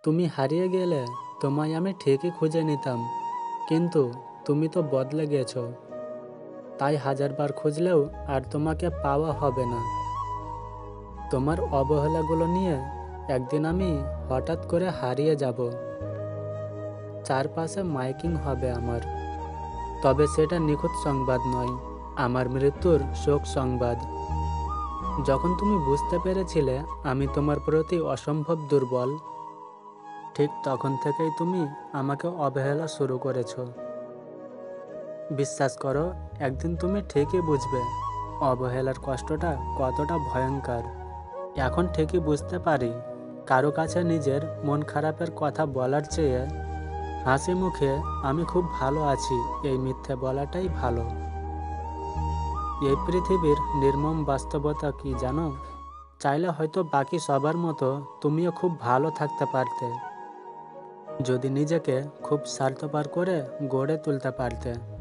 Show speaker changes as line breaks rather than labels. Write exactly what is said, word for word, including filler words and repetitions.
তুমি হারিয়ে গেলে তোমায় আমি ঠিকই খুঁজে নিতাম, কিন্তু তুমি তো বদলে গেছো। তাই হাজারবার খুঁজলেও আর তোমাকে পাওয়া হবে না। তোমার অবহেলাগুলো নিয়ে একদিন আমি হঠাৎ করে হারিয়ে যাব। চারপাশে মাইকিং হবে আমার, তবে সেটা নিখুঁত সংবাদ নয়, আমার মৃত্যুর শোক সংবাদ। যখন তুমি বুঝতে পেরেছিলে আমি তোমার প্রতি অসম্ভব দুর্বল, ঠিক তখন থেকেই তুমি আমাকে অবহেলা শুরু করেছো। বিশ্বাস করো, একদিন তুমি ঠিকই বুঝবে অবহেলার কষ্টটা কতটা ভয়ঙ্কর। এখন ঠিকই বুঝতে পারি, কারো কাছে নিজের মন খারাপের কথা বলার চেয়ে হাসি মুখে আমি খুব ভালো আছি এই মিথ্যে বলাটাই ভালো। এই পৃথিবীর নির্মম বাস্তবতা কি জানো? চাইলে হয়তো বাকি সবার মতো তুমিও খুব ভালো থাকতে পারতে, যদি নিজেকে খুব স্বার্থপর করে গড়ে তুলতে পারতে।